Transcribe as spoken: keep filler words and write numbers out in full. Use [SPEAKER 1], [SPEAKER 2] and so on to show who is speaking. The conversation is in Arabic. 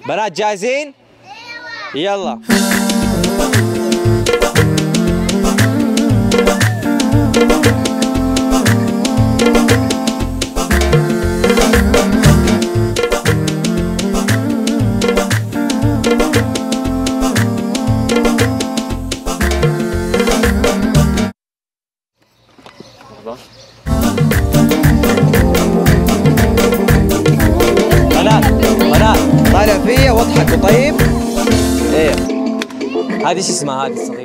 [SPEAKER 1] بنات جاهزين؟ يلا. بنات بنات طالع فيا واضحكوا طيب؟ ايه هذه ايش اسمها هذه الصغيرة؟